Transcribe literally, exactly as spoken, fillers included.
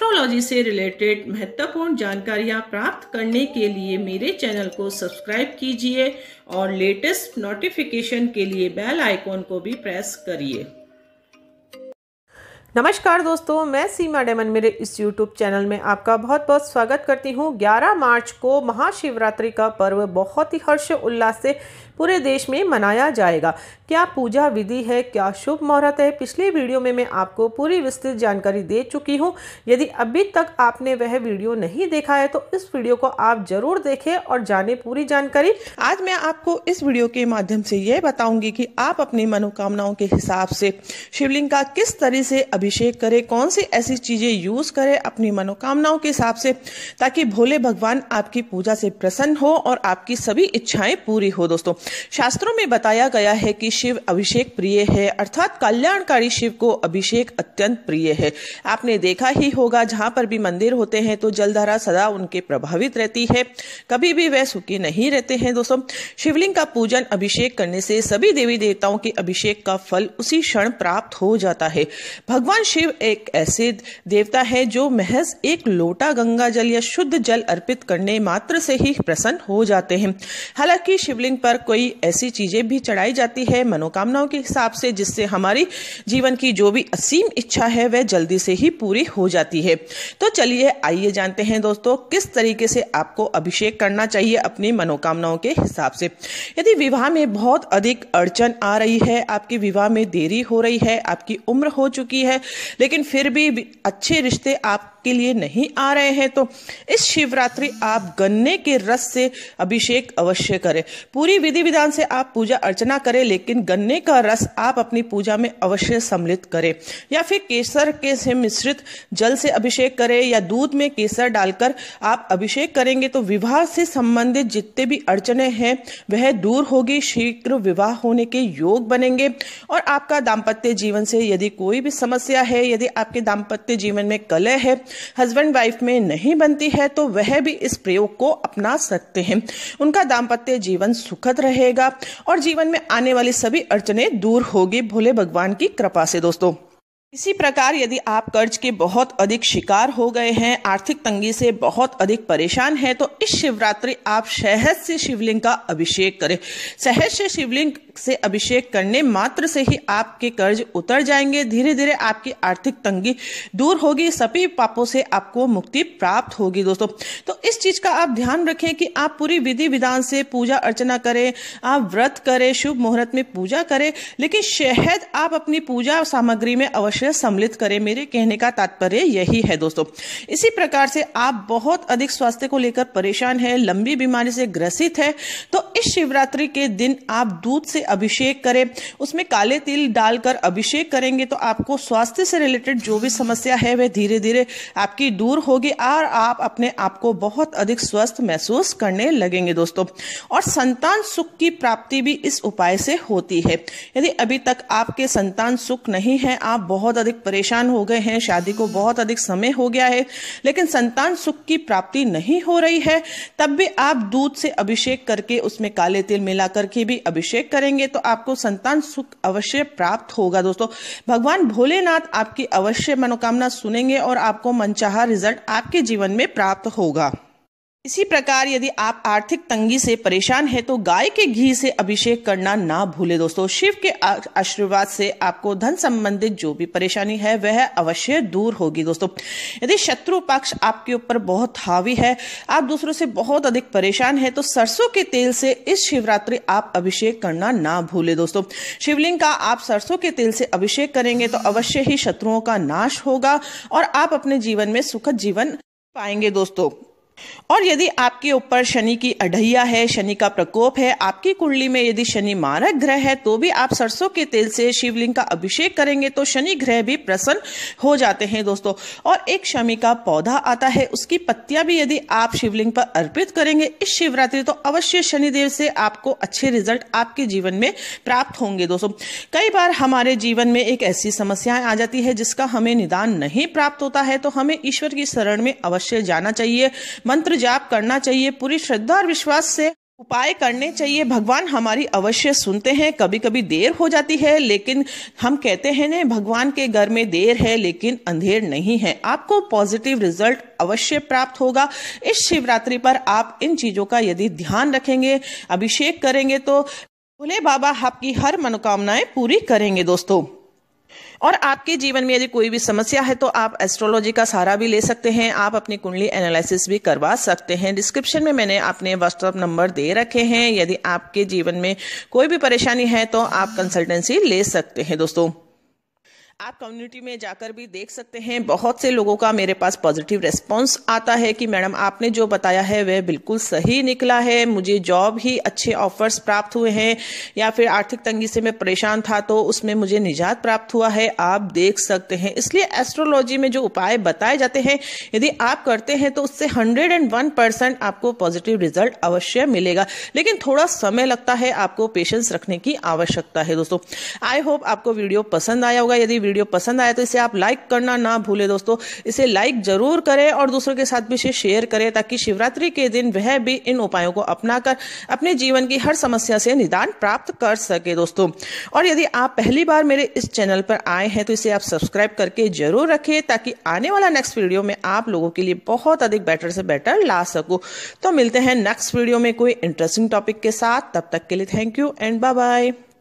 Astrology से related महत्वपूर्ण जानकारियाँ प्राप्त करने के लिए मेरे चैनल को सब्सक्राइब कीजिए और लेटेस्ट नोटिफिकेशन के लिए बेल आइकॉन को भी प्रेस करिए। नमस्कार दोस्तों, मैं सीमा डेमन मेरे इस यूट्यूब चैनल में आपका बहुत बहुत स्वागत करती हूँ। ग्यारह मार्च को महाशिवरात्रि का पर्व बहुत ही हर्ष उल्लास से पूरे देश में मनाया जाएगा। क्या पूजा विधि है, क्या शुभ मुहूर्त है, पिछले वीडियो में मैं आपको पूरी विस्तृत जानकारी दे चुकी हूँ। यदि अभी तक आपने वह वीडियो नहीं देखा है तो इस वीडियो को आप जरूर देखें और जाने पूरी जानकारी। आज मैं आपको इस वीडियो के माध्यम से यह बताऊंगी कि आप अपनी मनोकामनाओं के हिसाब से शिवलिंग का किस तरह से अभिषेक करें, कौन सी ऐसी चीजें यूज करें अपनी मनोकामनाओं के हिसाब से, ताकि भोले भगवान आपकी पूजा से प्रसन्न हो और आपकी सभी इच्छाएं पूरी हो। दोस्तों, शास्त्रों में बताया गया है कि शिव अभिषेक प्रिय है, अर्थात कल्याणकारी शिव को अभिषेक अत्यंत प्रिय है। आपने देखा ही होगा, जहां पर भी मंदिर होते हैं तो जलधारा सदा उनके प्रभावित रहती है, कभी भी वह सूखी नहीं रहते हैं। दोस्तों, शिवलिंग का पूजन अभिषेक करने से सभी देवी देवताओं के अभिषेक का फल उसी क्षण प्राप्त हो जाता है। भगवान शिव एक ऐसे देवता है जो महज एक लोटा गंगा जल या शुद्ध जल अर्पित करने मात्र से ही प्रसन्न हो जाते हैं। हालांकि शिवलिंग पर कोई ऐसी चीजें भी चढ़ाई जाती है मनोकामनाओं के हिसाब से, जिससे हमारी जीवन की जो भी असीम इच्छा है वह जल्दी से ही पूरी हो जाती है। तो चलिए आइए जानते हैं दोस्तों, किस तरीके से आपको अभिषेक करना चाहिए अपनी मनोकामनाओं के हिसाब से। यदि विवाह में बहुत अधिक अड़चन आ रही है, आपके विवाह में देरी हो रही है, आपकी उम्र हो चुकी है लेकिन फिर भी अच्छे रिश्ते आपके लिए नहीं आ रहे हैं, तो इस शिवरात्रि आप गन्ने के रस से अभिषेक अवश्य करें। पूरी विधि विधान से आप पूजा अर्चना करें, लेकिन गन्ने का रस आप अपनी पूजा में अवश्य सम्मिलित करें, या फिर केसर के से मिश्रित जल से अभिषेक करें, या दूध में केसर डालकर आप अभिषेक करेंगे तो विवाह से संबंधित जितने भी अड़चने हैं वह दूर होगी, शीघ्र विवाह होने के योग बनेंगे। और आपका दाम्पत्य जीवन से यदि कोई भी समस्या है, यदि आपके दाम्पत्य जीवन में कलह है, हस्बैंड वाइफ में नहीं बनती है, तो वह भी इस प्रयोग को अपना सकते हैं। उनका दाम्पत्य जीवन सुखद रहेगा और जीवन में आने वाली सभी अड़चनें दूर होगी भोले भगवान की कृपा से। दोस्तों, इसी प्रकार यदि आप कर्ज के बहुत अधिक शिकार हो गए हैं, आर्थिक तंगी से बहुत अधिक परेशान हैं, तो इस शिवरात्रि आप शहद से शिवलिंग का अभिषेक करें। शहद से शिवलिंग से अभिषेक करने मात्र से ही आपके कर्ज उतर जाएंगे, धीरे धीरे आपकी आर्थिक तंगी दूर होगी, सभी पापों से आपको मुक्ति प्राप्त होगी। दोस्तों, तो इस चीज का आप ध्यान रखें कि आप पूरी विधि विधान से पूजा अर्चना करें, आप व्रत करें, शुभ मुहूर्त में पूजा करें, लेकिन शहद आप अपनी पूजा सामग्री में अवश्य सम्मिलित करें। मेरे कहने का तात्पर्य यही है। दोस्तों, इसी प्रकार से आप बहुत अधिक स्वास्थ्य को लेकर परेशान हैं, लंबी बीमारी से ग्रसित है, तो इस शिवरात्रि के दिन आप दूध से अभिषेक करें, उसमें काले तिल डालकर अभिषेक करेंगे तो आपको स्वास्थ्य से रिलेटेड जो भी समस्या है वह धीरे धीरे आपकी दूर होगी और आप अपने आप को बहुत अधिक स्वस्थ महसूस करने लगेंगे। दोस्तों, और संतान सुख की प्राप्ति भी इस उपाय से होती है। यदि अभी तक आपके संतान सुख नहीं है, आप बहुत अधिक परेशान हो गए हैं, शादी को बहुत अधिक समय हो गया है लेकिन संतान सुख की प्राप्ति नहीं हो रही है, तब भी आप दूध से अभिषेक करके उसमें काले तिल मिला करके भी अभिषेक करेंगे तो आपको संतान सुख अवश्य प्राप्त होगा। दोस्तों, भगवान भोलेनाथ आपकी अवश्य मनोकामना सुनेंगे और आपको मनचाहा रिजल्ट आपके जीवन में प्राप्त होगा। इसी प्रकार यदि आप आर्थिक तंगी से परेशान हैं तो गाय के घी से अभिषेक करना ना भूले। दोस्तों, शिव के आशीर्वाद से आपको धन संबंधित जो भी परेशानी है वह अवश्य दूर होगी। दोस्तों, यदि शत्रु पक्ष आपके ऊपर बहुत हावी है, आप दूसरों से बहुत अधिक परेशान है, तो सरसों के तेल से इस शिवरात्रि आप अभिषेक करना ना भूले। दोस्तों, शिवलिंग का आप सरसों के तेल से अभिषेक करेंगे तो अवश्य ही शत्रुओं का नाश होगा और आप अपने जीवन में सुखद जीवन पाएंगे। दोस्तों, और यदि आपके ऊपर शनि की अढ़ैया है, शनि का प्रकोप है, आपकी कुंडली में यदि शनि मारक ग्रह है, तो भी आप सरसों के तेल से शिवलिंग का अभिषेक करेंगे तो शनि ग्रह भी प्रसन्न हो जाते हैं। दोस्तों, और एक शमी का पौधा आता है, उसकी पत्तियां भी यदि आप शिवलिंग पर अर्पित करेंगे इस शिवरात्रि तो अवश्य शनिदेव से आपको अच्छे रिजल्ट आपके जीवन में प्राप्त होंगे। दोस्तों, कई बार हमारे जीवन में एक ऐसी समस्याएं आ जाती है जिसका हमें निदान नहीं प्राप्त होता है, तो हमें ईश्वर की शरण में अवश्य जाना चाहिए, मंत्र जाप करना चाहिए, पूरी श्रद्धा और विश्वास से उपाय करने चाहिए। भगवान हमारी अवश्य सुनते हैं। कभी कभी देर हो जाती है, लेकिन हम कहते हैं ना, भगवान के घर में देर है लेकिन अंधेर नहीं है। आपको पॉजिटिव रिजल्ट अवश्य प्राप्त होगा। इस शिवरात्रि पर आप इन चीजों का यदि ध्यान रखेंगे, अभिषेक करेंगे, तो भोले बाबा आपकी हर मनोकामनाएं पूरी करेंगे दोस्तों। और आपके जीवन में यदि कोई भी समस्या है तो आप एस्ट्रोलॉजी का सहारा भी ले सकते हैं। आप अपनी कुंडली एनालिसिस भी करवा सकते हैं। डिस्क्रिप्शन में मैंने अपने व्हाट्सएप नंबर दे रखे हैं। यदि आपके जीवन में कोई भी परेशानी है तो आप कंसल्टेंसी ले सकते हैं दोस्तों। आप कम्युनिटी में जाकर भी देख सकते हैं। बहुत से लोगों का मेरे पास पॉजिटिव रिस्पांस आता है कि मैडम आपने जो बताया है वह बिल्कुल सही निकला है, मुझे जॉब ही अच्छे ऑफर्स प्राप्त हुए हैं, या फिर आर्थिक तंगी से मैं परेशान था तो उसमें मुझे निजात प्राप्त हुआ है। आप देख सकते हैं। इसलिए एस्ट्रोलॉजी में जो उपाय बताए जाते हैं, यदि आप करते हैं तो उससे हंड्रेड एंड वन परसेंट आपको पॉजिटिव रिजल्ट अवश्य मिलेगा, लेकिन थोड़ा समय लगता है। आपको पेशेंस रखने की आवश्यकता है दोस्तों। आई होप आपको वीडियो पसंद आया होगा। यदि वीडियो पसंद आया तो इसे आप लाइक करना ना भूले दोस्तों। इसे लाइक जरूर करें और दूसरों के साथ भी इसे शेयर करें, ताकि शिवरात्रि के दिन वह भी इन उपायों को अपनाकर अपने जीवन की हर समस्या से निदान प्राप्त कर सके दोस्तों। और यदि आप पहली बार मेरे इस चैनल पर आए हैं तो इसे आप सब्सक्राइब करके जरूर रखें, ताकि आने वाला नेक्स्ट वीडियो में आप लोगों के लिए बहुत अधिक बेटर से बेटर ला सकूं। तो मिलते हैं नेक्स्ट वीडियो में कोई इंटरेस्टिंग टॉपिक के साथ। तब तक के लिए thank you and bye bye.